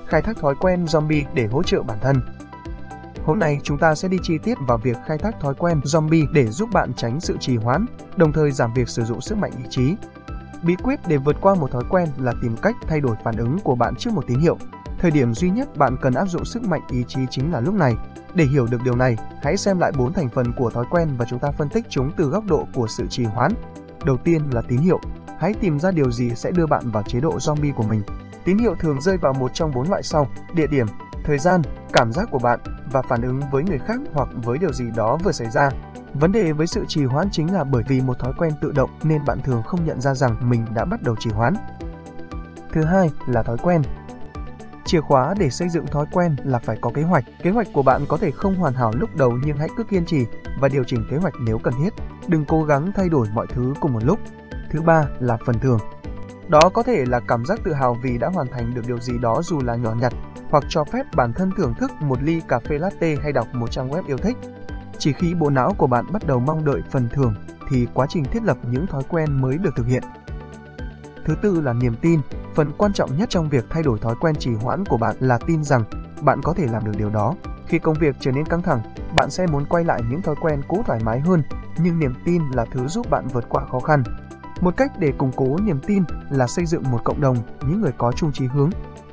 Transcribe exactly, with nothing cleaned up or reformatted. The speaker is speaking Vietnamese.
khai thác thói quen zombie để hỗ trợ bản thân. Hôm nay chúng ta sẽ đi chi tiết vào việc khai thác thói quen zombie để giúp bạn tránh sự trì hoãn, đồng thời giảm việc sử dụng sức mạnh ý chí. Bí quyết để vượt qua một thói quen là tìm cách thay đổi phản ứng của bạn trước một tín hiệu. Thời điểm duy nhất bạn cần áp dụng sức mạnh ý chí chính là lúc này. Để hiểu được điều này, hãy xem lại bốn thành phần của thói quen và chúng ta phân tích chúng từ góc độ của sự trì hoãn. Đầu tiên là tín hiệu. Hãy tìm ra điều gì sẽ đưa bạn vào chế độ zombie của mình. Tín hiệu thường rơi vào một trong bốn loại sau: địa điểm, thời gian, cảm giác của bạn và phản ứng với người khác hoặc với điều gì đó vừa xảy ra. Vấn đề với sự trì hoãn chính là bởi vì một thói quen tự động nên bạn thường không nhận ra rằng mình đã bắt đầu trì hoãn. Thứ hai là thói quen. Chìa khóa để xây dựng thói quen là phải có kế hoạch. Kế hoạch của bạn có thể không hoàn hảo lúc đầu nhưng hãy cứ kiên trì và điều chỉnh kế hoạch nếu cần thiết. Đừng cố gắng thay đổi mọi thứ cùng một lúc. Thứ ba là phần thưởng. Đó có thể là cảm giác tự hào vì đã hoàn thành được điều gì đó dù là nhỏ nhặt, hoặc cho phép bản thân thưởng thức một ly cà phê latte hay đọc một trang web yêu thích. Chỉ khi bộ não của bạn bắt đầu mong đợi phần thưởng thì quá trình thiết lập những thói quen mới được thực hiện. Thứ tư là niềm tin. Phần quan trọng nhất trong việc thay đổi thói quen trì hoãn của bạn là tin rằng bạn có thể làm được điều đó. Khi công việc trở nên căng thẳng, bạn sẽ muốn quay lại những thói quen cũ thoải mái hơn, nhưng niềm tin là thứ giúp bạn vượt qua khó khăn. Một cách để củng cố niềm tin là xây dựng một cộng đồng, những người có chung chí hướng.